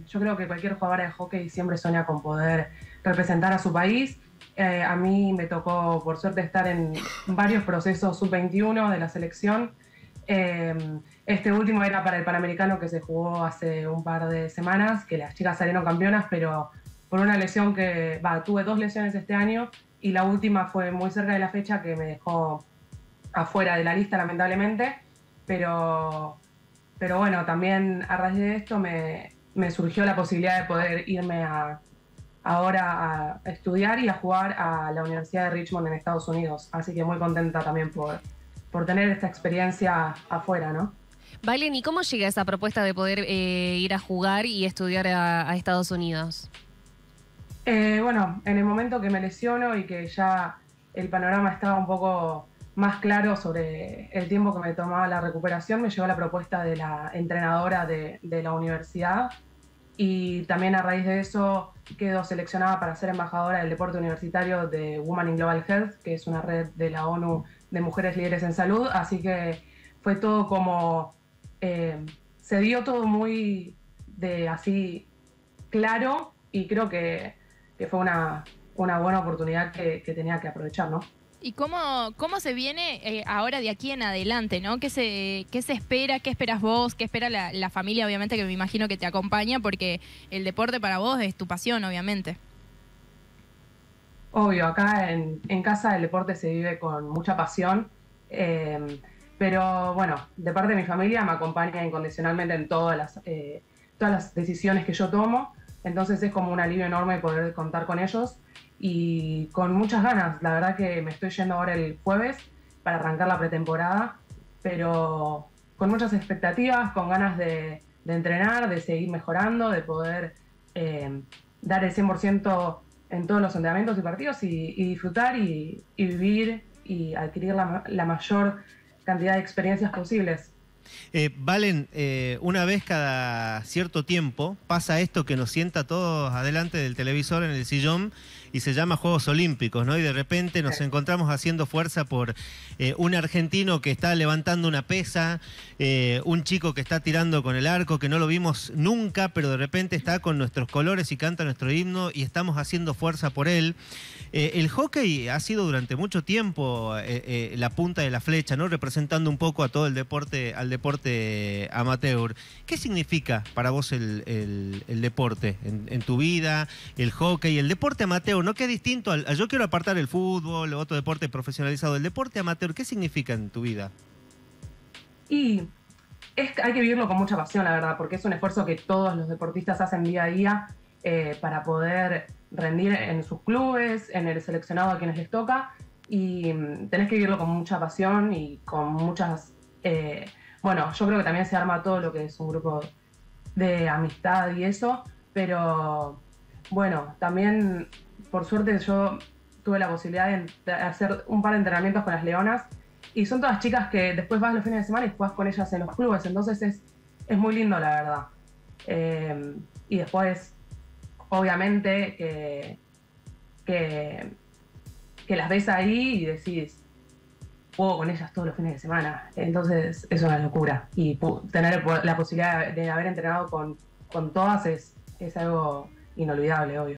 yo creo que cualquier jugadora de hockey siempre sueña con poder representar a su país. A mí me tocó, por suerte, estar en varios procesos sub-21 de la selección. Eh, este último era para el Panamericano que se jugó hace un par de semanas, que las chicas salieron campeonas, pero por una lesión tuve 2 lesiones este año y la última fue muy cerca de la fecha que me dejó afuera de la lista, lamentablemente. Pero, pero bueno, también a raíz de esto me surgió la posibilidad de poder irme ahora a estudiar y a jugar a la Universidad de Richmond en Estados Unidos. Así que muy contenta también por tener esta experiencia afuera, ¿no? Valen, ¿y cómo llega esa propuesta de poder ir a jugar y estudiar a Estados Unidos? Bueno, en el momento que me lesiono y que ya el panorama estaba un poco más claro sobre el tiempo que me tomaba la recuperación, me llegó la propuesta de la entrenadora de la universidad y también a raíz de eso quedo seleccionada para ser embajadora del deporte universitario de Women in Global Health, que es una red de la ONU de mujeres líderes en salud, así que fue todo como, se dio todo muy así claro y creo que fue una buena oportunidad que tenía que aprovechar, ¿no? ¿Y cómo se viene ahora de aquí en adelante, ¿no? ¿Qué se espera? ¿Qué esperas vos? ¿Qué espera la familia, obviamente, que me imagino que te acompaña? Porque el deporte para vos es tu pasión, obviamente. Obvio, acá en casa el deporte se vive con mucha pasión, pero bueno, de parte de mi familia me acompaña incondicionalmente en todas las decisiones que yo tomo, entonces es como un alivio enorme poder contar con ellos y con muchas ganas. La verdad que me estoy yendo ahora el jueves para arrancar la pretemporada, pero con muchas expectativas, con ganas de entrenar, de seguir mejorando, de poder dar el 100% en todos los entrenamientos y partidos y disfrutar y vivir y adquirir la mayor cantidad de experiencias posibles. Valen, una vez cada cierto tiempo pasa esto que nos sienta a todos adelante del televisor en el sillón y se llama Juegos Olímpicos, ¿no? Y de repente nos encontramos haciendo fuerza por un argentino que está levantando una pesa, un chico que está tirando con el arco, que no lo vimos nunca, pero de repente está con nuestros colores y canta nuestro himno y estamos haciendo fuerza por él. El hockey ha sido durante mucho tiempo la punta de la flecha, ¿no? Representando un poco a todo el deporte, al deporte amateur. ¿Qué significa para vos el deporte en tu vida, el hockey, el deporte amateur? ¿No? ¿Qué es distinto yo quiero apartar el fútbol, otro deporte profesionalizado? El deporte amateur, ¿qué significa en tu vida? Y hay que vivirlo con mucha pasión, la verdad, porque es un esfuerzo que todos los deportistas hacen día a día para poder rendir en sus clubes, en el seleccionado a quienes les toca, y tenés que vivirlo con mucha pasión y con muchas... bueno, yo creo que también se arma todo lo que es un grupo de amistad y eso, pero bueno, también por suerte yo tuve la posibilidad de hacer un par de entrenamientos con las Leonas y son todas chicas que después vas los fines de semana y jugás con ellas en los clubes, entonces es muy lindo, la verdad. Y después, obviamente, que las ves ahí y decís, juego con ellas todos los fines de semana, entonces es una locura. Y tener la posibilidad de haber entrenado con todas es algo inolvidable, obvio.